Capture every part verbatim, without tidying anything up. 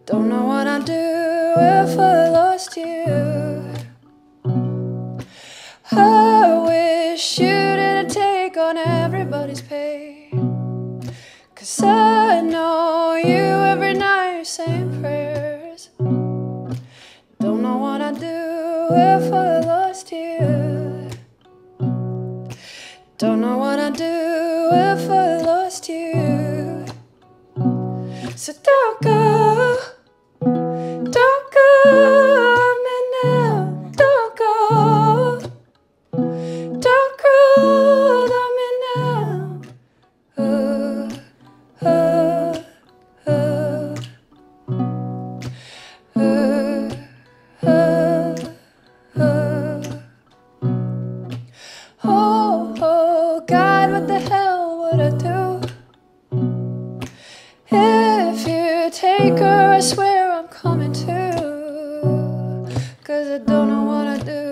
Don't know what I'd do if I lost you. I wish you didn't take on everybody's pain, 'cause I know you every night you're saying prayers. Don't know what I'd do if I lost you. Don't know what I'd do if I lost you. So don't go, don't go on me now. Don't go, don't crawl on me now. Oh, oh, oh, oh, oh, oh. Oh, oh, God, what the hell would I do? If you take her, I swear I'm coming too, 'cause I don't know what I do.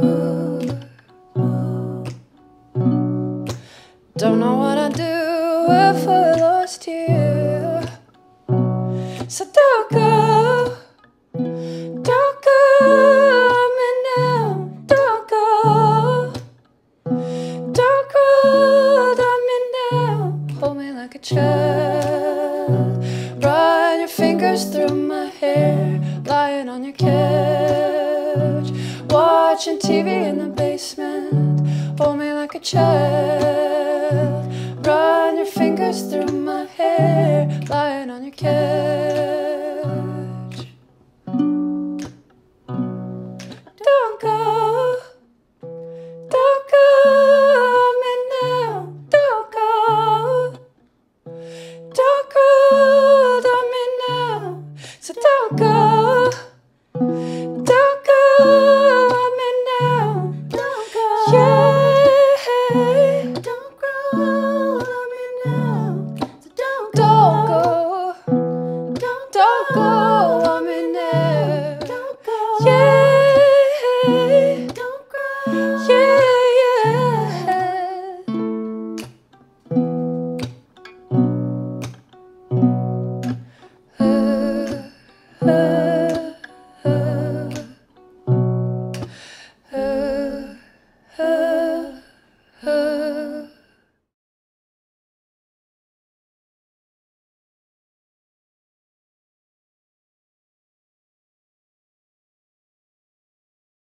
Don't know what I'd do if I lost you. So don't go, don't go on me now. Don't go, don't crawl on me now. Hold me like a child, run your fingers through my hair, lying on your couch, watching T V in the basement. Hold me like a child, run your fingers through my hair, lying on your couch. Don't go, don't go on me now. Don't go, don't crawl on me now. So don't go, don't go on me now. Don't go, yeah, don't crawl on me now. So don't go, don't go, don't go.